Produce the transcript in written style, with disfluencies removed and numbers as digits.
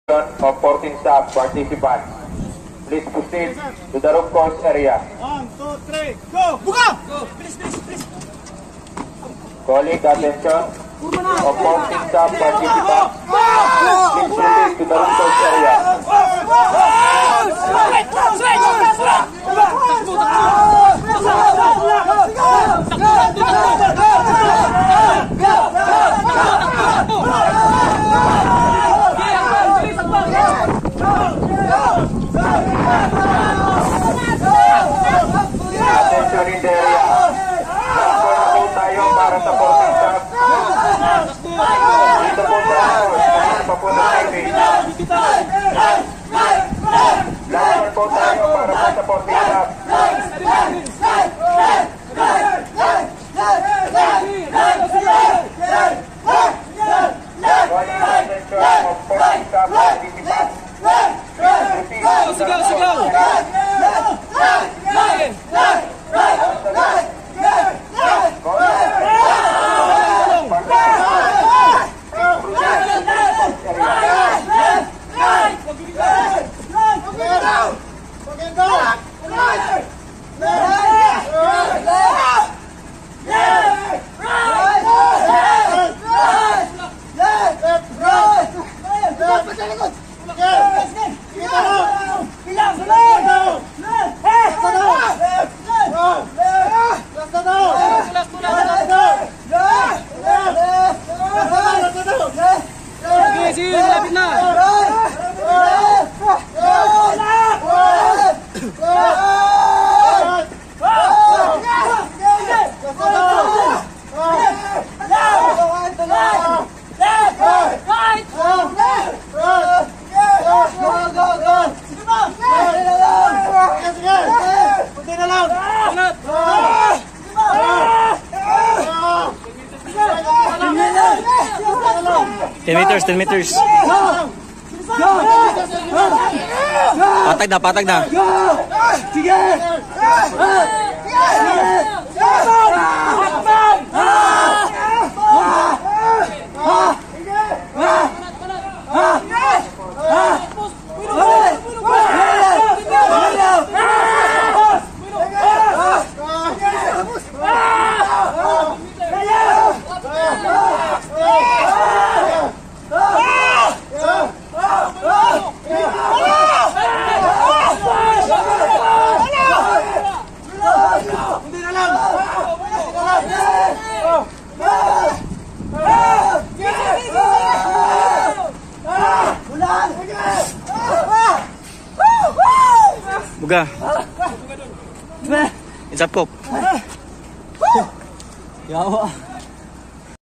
of 14 staff participants. Please proceed to the rope course area. 1, 2, 3, go! Buka! Go! Please. Calling attention of 14 staff participants. Please proceed to the rope course area. Attention in the area. Lahat po tayo para sa 14 staff. Dito po tayo. Kanina pa po na TV. Lahat po tayo para sa 14 staff. Calling attention of 14 staff participants. Sigaw! Ten meters. Patag na. Sige! Buga. Isap ko. Yawa.